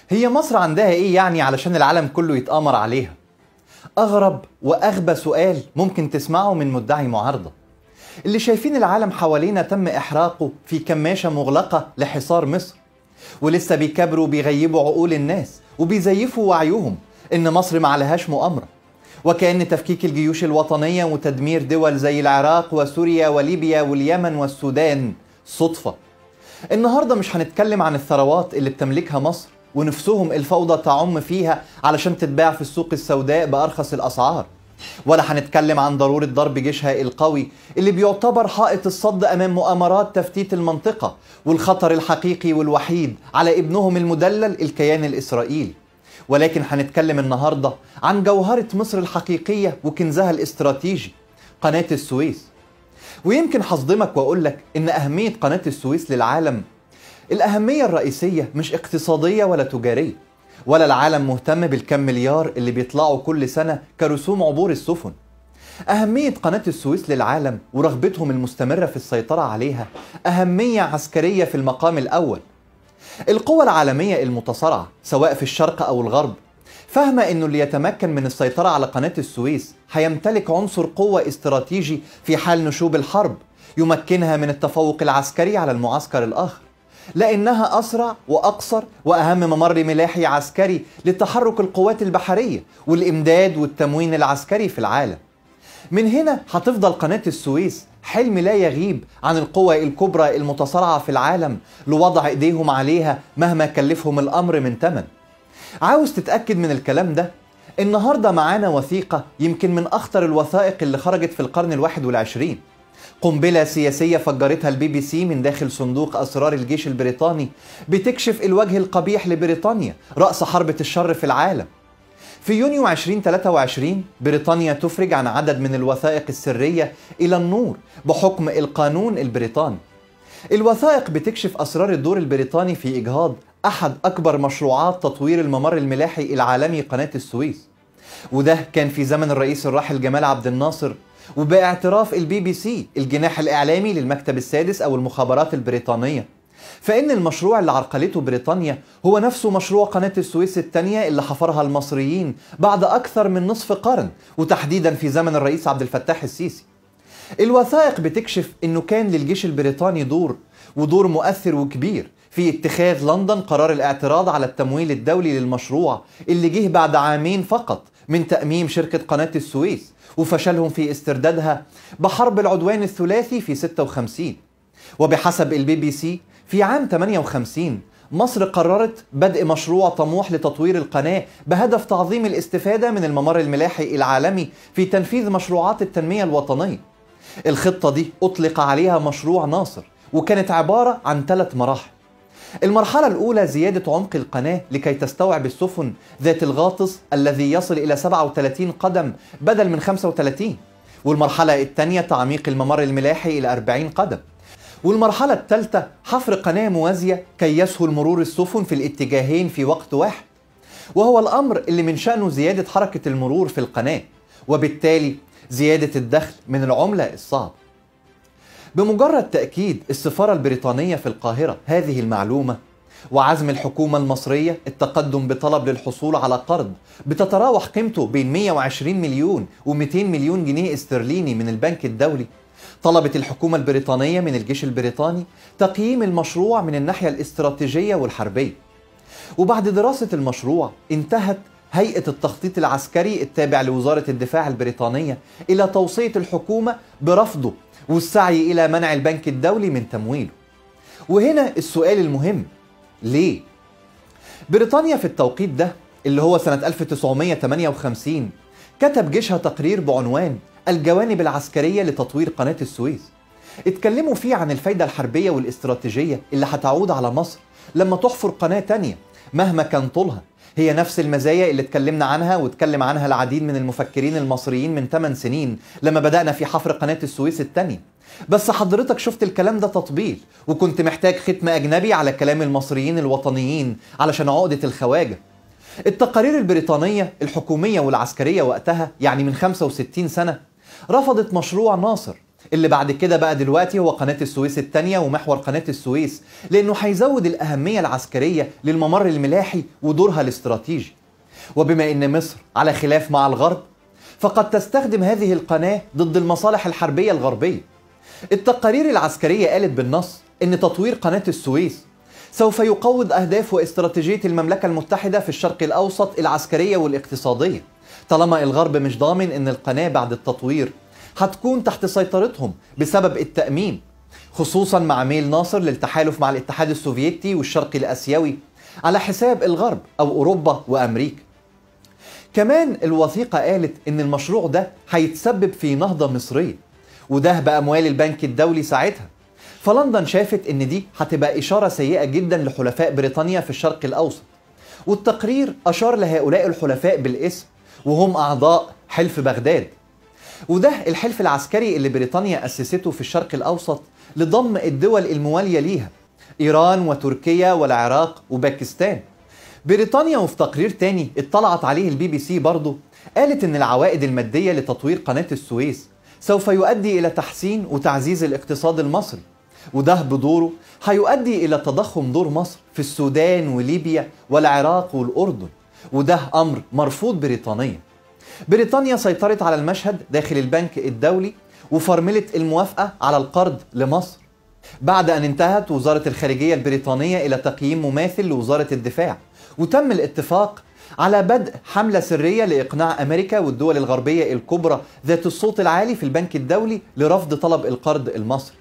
هي مصر عندها ايه يعني علشان العالم كله يتآمر عليها؟ أغرب وأغبى سؤال ممكن تسمعه من مدعي معارضة. اللي شايفين العالم حوالينا تم إحراقه في كماشة مغلقة لحصار مصر، ولسه بيكبروا وبيغيبوا عقول الناس وبيزيفوا وعيهم إن مصر معلهاش مؤامرة، وكأن تفكيك الجيوش الوطنية وتدمير دول زي العراق وسوريا وليبيا واليمن والسودان صدفة. النهاردة مش هنتكلم عن الثروات اللي بتملكها مصر ونفسهم الفوضى تعم فيها علشان تتباع في السوق السوداء بأرخص الأسعار، ولا هنتكلم عن ضرورة ضرب جيشها القوي اللي بيعتبر حائط الصد أمام مؤامرات تفتيت المنطقة والخطر الحقيقي والوحيد على ابنهم المدلل الكيان الإسرائيلي. ولكن هنتكلم النهاردة عن جوهرة مصر الحقيقية وكنزها الاستراتيجي، قناة السويس. ويمكن هصدمك وأقول لك إن أهمية قناة السويس للعالم، الأهمية الرئيسية مش اقتصادية ولا تجارية، ولا العالم مهتم بالكم مليار اللي بيطلعوا كل سنة كرسوم عبور السفن. أهمية قناة السويس للعالم ورغبتهم المستمرة في السيطرة عليها أهمية عسكرية في المقام الأول. القوى العالمية المتصارعة سواء في الشرق أو الغرب فاهمة إنه اللي يتمكن من السيطرة على قناة السويس هيمتلك عنصر قوة استراتيجي في حال نشوب الحرب يمكنها من التفوق العسكري على المعسكر الآخر، لأنها أسرع وأقصر وأهم ممر ملاحي عسكري لتحرك القوات البحرية والإمداد والتموين العسكري في العالم. من هنا هتفضل قناة السويس حلم لا يغيب عن القوى الكبرى المتصارعة في العالم لوضع إيديهم عليها مهما كلفهم الأمر من ثمن. عاوز تتأكد من الكلام ده؟ النهاردة معانا وثيقة يمكن من أخطر الوثائق اللي خرجت في القرن 21، قنبلة سياسية فجرتها BBC من داخل صندوق أسرار الجيش البريطاني بتكشف الوجه القبيح لبريطانيا رأس حربة الشر في العالم. في يونيو 2023 بريطانيا تفرج عن عدد من الوثائق السرية إلى النور بحكم القانون البريطاني. الوثائق بتكشف أسرار الدور البريطاني في إجهاض أحد أكبر مشروعات تطوير الممر الملاحي العالمي قناة السويس، وده كان في زمن الرئيس الراحل جمال عبد الناصر، وباعتراف BBC الجناح الإعلامي للمكتب السادس أو المخابرات البريطانية، فإن المشروع اللي عرقلته بريطانيا هو نفسه مشروع قناة السويس الثانية اللي حفرها المصريين بعد أكثر من نصف قرن، وتحديدا في زمن الرئيس عبد الفتاح السيسي. الوثائق بتكشف إنه كان للجيش البريطاني دور مؤثر وكبير في اتخاذ لندن قرار الاعتراض على التمويل الدولي للمشروع اللي جه بعد عامين فقط من تأميم شركة قناة السويس وفشلهم في استردادها بحرب العدوان الثلاثي في 56. وبحسب BBC في عام 58 مصر قررت بدء مشروع طموح لتطوير القناة بهدف تعظيم الاستفادة من الممر الملاحي العالمي في تنفيذ مشروعات التنمية الوطنية. الخطة دي أطلق عليها مشروع ناصر، وكانت عبارة عن 3 مراحل. المرحلة الأولى زيادة عمق القناة لكي تستوعب السفن ذات الغاطس الذي يصل إلى 37 قدم بدل من 35، والمرحلة الثانية تعميق الممر الملاحي إلى 40 قدم، والمرحلة الثالثة حفر قناة موازية كي يسهل مرور السفن في الاتجاهين في وقت واحد، وهو الأمر اللي من شأنه زيادة حركة المرور في القناة وبالتالي زيادة الدخل من العملة الصعبة. بمجرد تأكيد السفارة البريطانية في القاهرة هذه المعلومة وعزم الحكومة المصرية التقدم بطلب للحصول على قرض بتتراوح قيمته بين 120 مليون و200 مليون جنيه استرليني من البنك الدولي، طلبت الحكومة البريطانية من الجيش البريطاني تقييم المشروع من الناحية الاستراتيجية والحربية. وبعد دراسة المشروع انتهت هيئة التخطيط العسكري التابع لوزارة الدفاع البريطانية إلى توصية الحكومة برفضه والسعي إلى منع البنك الدولي من تمويله. وهنا السؤال المهم، ليه؟ بريطانيا في التوقيت ده اللي هو سنة 1958 كتب جيشها تقرير بعنوان الجوانب العسكرية لتطوير قناة السويس، اتكلموا فيه عن الفايدة الحربية والاستراتيجية اللي هتعود على مصر لما تحفر قناة تانية مهما كان طولها، هي نفس المزايا اللي اتكلمنا عنها واتكلم عنها العديد من المفكرين المصريين من 8 سنين لما بدأنا في حفر قناة السويس الثانية. بس حضرتك شفت الكلام ده تطبيل، وكنت محتاج ختم أجنبي على كلام المصريين الوطنيين علشان عقدة الخواجة. التقارير البريطانية الحكومية والعسكرية وقتها يعني من 65 سنة رفضت مشروع ناصر اللي بعد كده بقى دلوقتي هو قناة السويس الثانية ومحور قناة السويس، لأنه هيزود الأهمية العسكرية للممر الملاحي ودورها الاستراتيجي. وبما أن مصر على خلاف مع الغرب، فقد تستخدم هذه القناة ضد المصالح الحربية الغربية. التقارير العسكرية قالت بالنص أن تطوير قناة السويس سوف يقوض أهداف واستراتيجية المملكة المتحدة في الشرق الأوسط العسكرية والاقتصادية، طالما الغرب مش ضامن أن القناة بعد التطوير هتكون تحت سيطرتهم بسبب التأمين، خصوصا مع ميل ناصر للتحالف مع الاتحاد السوفيتي والشرق الآسيوي على حساب الغرب أو أوروبا وأمريكا. كمان الوثيقة قالت إن المشروع ده هيتسبب في نهضة مصرية، وده بأموال البنك الدولي ساعتها. فلندن شافت إن دي هتبقى إشارة سيئة جدا لحلفاء بريطانيا في الشرق الأوسط، والتقرير أشار لهؤلاء الحلفاء بالاسم وهم أعضاء حلف بغداد، وده الحلف العسكري اللي بريطانيا أسسته في الشرق الأوسط لضم الدول الموالية ليها، إيران وتركيا والعراق وباكستان. بريطانيا وفي تقرير تاني اطلعت عليه BBC برضه قالت إن العوائد المادية لتطوير قناة السويس سوف يؤدي إلى تحسين وتعزيز الاقتصاد المصري، وده بدوره هيؤدي إلى تضخم دور مصر في السودان وليبيا والعراق والأردن، وده أمر مرفوض بريطانيا. بريطانيا سيطرت على المشهد داخل البنك الدولي وفرملت الموافقة على القرض لمصر، بعد أن انتهت وزارة الخارجية البريطانية إلى تقييم مماثل لوزارة الدفاع، وتم الاتفاق على بدء حملة سرية لإقناع أمريكا والدول الغربية الكبرى ذات الصوت العالي في البنك الدولي لرفض طلب القرض المصري.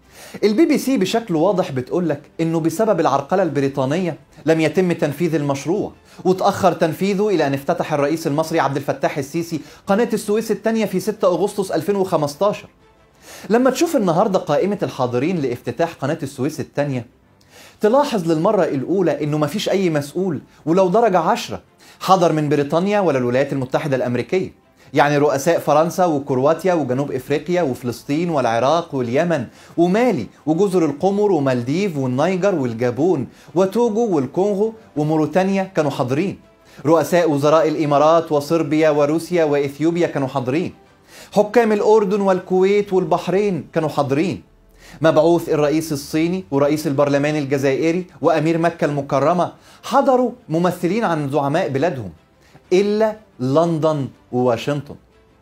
BBC بشكل واضح بتقولك إنه بسبب العرقلة البريطانية لم يتم تنفيذ المشروع، وتأخر تنفيذه إلى أن افتتح الرئيس المصري عبد الفتاح السيسي قناة السويس الثانية في 6 أغسطس 2015. لما تشوف النهاردة قائمة الحاضرين لافتتاح قناة السويس الثانية، تلاحظ للمرة الأولى إنه مفيش أي مسؤول ولو درجة 10 حضر من بريطانيا ولا الولايات المتحدة الأمريكية، يعني رؤساء فرنسا وكرواتيا وجنوب إفريقيا وفلسطين والعراق واليمن ومالي وجزر القمر ومالديف والنيجر والجابون وتوجو والكونغو وموريتانيا كانوا حاضرين. رؤساء وزراء الإمارات وصربيا وروسيا وإثيوبيا كانوا حاضرين. حكام الأردن والكويت والبحرين كانوا حاضرين. مبعوث الرئيس الصيني ورئيس البرلمان الجزائري وأمير مكة المكرمة حضروا ممثلين عن زعماء بلادهم، إلا لندن وواشنطن.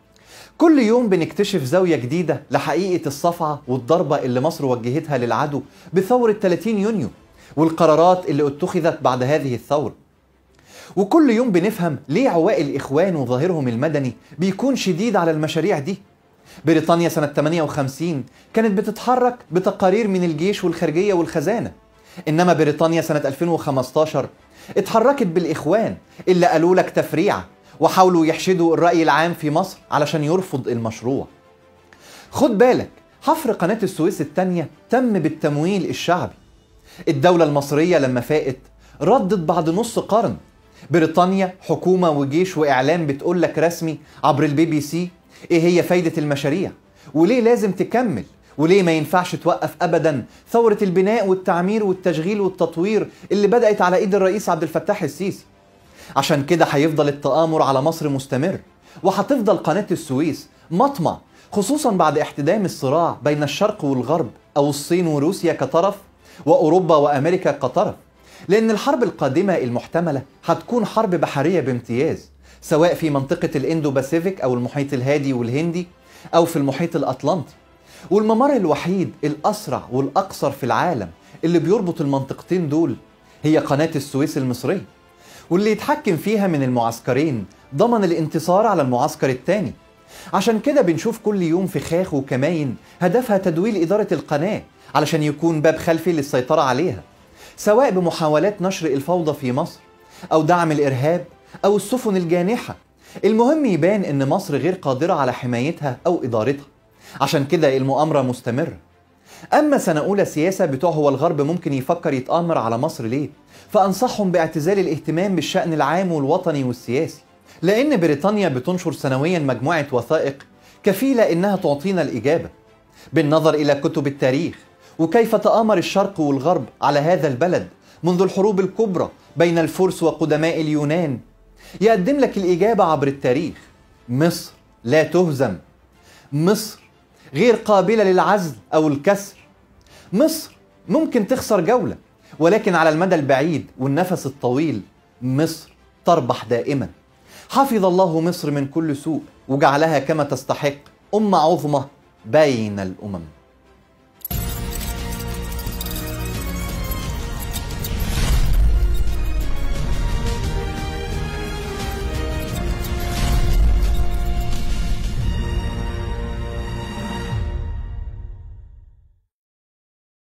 كل يوم بنكتشف زاوية جديدة لحقيقة الصفعة والضربة اللي مصر وجهتها للعدو بثورة 30 يونيو والقرارات اللي اتخذت بعد هذه الثورة. وكل يوم بنفهم ليه عواء الإخوان وظاهرهم المدني بيكون شديد على المشاريع دي. بريطانيا سنة 58 كانت بتتحرك بتقارير من الجيش والخارجية والخزانة، إنما بريطانيا سنة 2015 اتحركت بالإخوان اللي قالوا لك تفريعة وحاولوا يحشدوا الرأي العام في مصر علشان يرفض المشروع. خد بالك، حفر قناة السويس الثانية تم بالتمويل الشعبي. الدولة المصرية لما فاقت ردت بعد نص قرن. بريطانيا حكومة وجيش وإعلام بتقول لك رسمي عبر BBC إيه هي فايدة المشاريع وليه لازم تكمل وليه ما ينفعش توقف أبدا ثورة البناء والتعمير والتشغيل والتطوير اللي بدأت على إيد الرئيس عبد الفتاح السيسي. عشان كده هيفضل التآمر على مصر مستمر، وهتفضل قناة السويس مطمع، خصوصا بعد احتدام الصراع بين الشرق والغرب أو الصين وروسيا كطرف وأوروبا وأمريكا كطرف، لأن الحرب القادمة المحتملة هتكون حرب بحرية بامتياز، سواء في منطقة الإندو باسيفيك أو المحيط الهادي والهندي أو في المحيط الأطلنطي. والممر الوحيد الأسرع والأقصر في العالم اللي بيربط المنطقتين دول هي قناة السويس المصرية، واللي يتحكم فيها من المعسكرين ضمن الانتصار على المعسكر الثاني. عشان كده بنشوف كل يوم فخاخ وكماين هدفها تدويل إدارة القناة علشان يكون باب خلفي للسيطرة عليها، سواء بمحاولات نشر الفوضى في مصر أو دعم الإرهاب أو السفن الجانحة. المهم يبان إن مصر غير قادرة على حمايتها أو إدارتها، عشان كده المؤامرة مستمرة. أما سنة أولى سياسة بتوع هو الغرب ممكن يفكر يتآمر على مصر ليه؟ فأنصحهم باعتزال الاهتمام بالشأن العام والوطني والسياسي، لأن بريطانيا بتنشر سنويا مجموعة وثائق كفيلة إنها تعطينا الإجابة بالنظر إلى كتب التاريخ وكيف تآمر الشرق والغرب على هذا البلد منذ الحروب الكبرى بين الفرس وقدماء اليونان. يقدم لك الإجابة عبر التاريخ. مصر لا تهزم. مصر غير قابلة للعزل أو الكسر. مصر ممكن تخسر جولة، ولكن على المدى البعيد والنفس الطويل مصر تربح دائما. حفظ الله مصر من كل سوء وجعلها كما تستحق أمة عظمى بين الأمم.